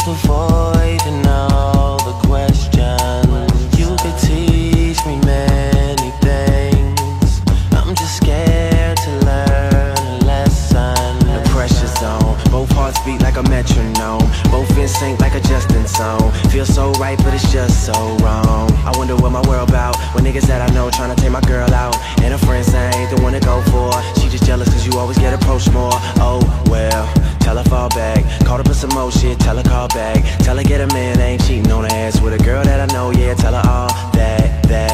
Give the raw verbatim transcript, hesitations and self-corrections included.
avoiding all the questions. You could teach me many things. I'm just scared to learn a lesson. The pressure's on, both hearts beat like a metronome, both in sync like a Justin song. Feels so right, but it's just so wrong. I wonder what my world about when niggas that I know tryna take my girl out, and her friends say I ain't the one to go for. She just jealous cause you always get approached more. Oh well, tell her fall back. Call her for some more shit, tell her call back. Tell her get a man, ain't cheating on her ass with a girl that I know, yeah. Tell her all that, that